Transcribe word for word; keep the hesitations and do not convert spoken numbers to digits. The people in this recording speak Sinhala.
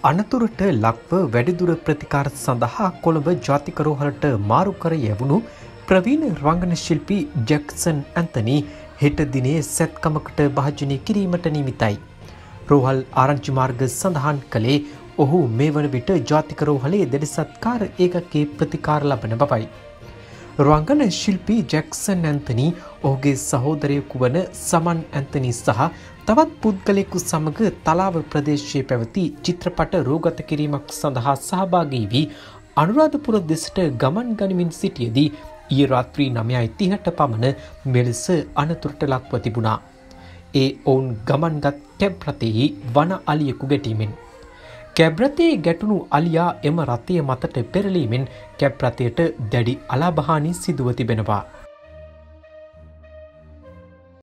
අනතුරට ලක්ව වැඩිදුර ප්‍රතිකාර සඳහා කොළඹ ජාතික රෝහලට මාරු කර යැවුණු ප්‍රවීණ රංගන ශිල්පී ජැක්සන් ඇන්තනි හෙට දිනේ සැත්කමකට භාජනය කිරීමට නියමිතයි. රෝහල් ආරංචි මාර්ග සඳහන් කළේ ඔහු මේ වන විට ජාතික රෝහලේ දෙඩිසත්කාර ඒකකයේ ප්‍රතිකාර ලබන බවයි. රංගන ශිල්පී ජැක්සන් ඇන්තනි ඔහුගේ සහෝදරයෙකු වන සමන් ඇන්තනි සහ තවත් පුද්ගලයෙකු සමග තලාව ප්‍රදේශයේ පැවති චිත්‍රපට රූගත කිරීමක් සඳහා සහභාගී වී අනුරාධපුර දෙසට ගමන් ගනිමින් සිටියේදී ඊයේ රාත්‍රී නවයයි තිහට පමණ මෙලෙස අනතුරට ලක්ව තිබුණා. ඒ ඔවුන් ගමන්ගත් කැබ් රථයෙහි වන අලියෙකු ගැටීමෙන් කැබ් රථයේ ගැටුණු අලියා එම රථය මතට පෙරලීමෙන් කැබ් රථයට දැඩි අලාභහානි සිදුව තිබෙනවා.